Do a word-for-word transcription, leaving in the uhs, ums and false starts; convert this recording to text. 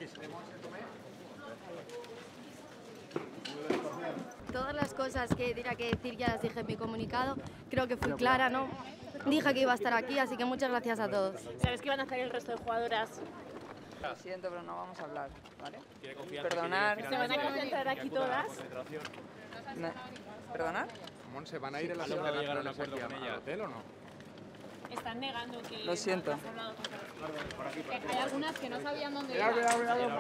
Todas las cosas que tenía que decir ya las dije en mi comunicado. Creo que fui clara, ¿no? Dije que iba a estar aquí, así que muchas gracias a todos. ¿Sabes qué van a hacer el resto de jugadoras? Lo siento, pero no vamos a hablar, ¿vale? Tiene confianza. Perdonar. ¿Se van a concentrar aquí todas? No. ¿Perdonar? ¿Se van a ir en la ¿Has logrado llegar a un semana acuerdo con ella? al hotel o no? Están negando que... Lo siento. has hablado con Carlos. Hay algunas que no sabían dónde iban.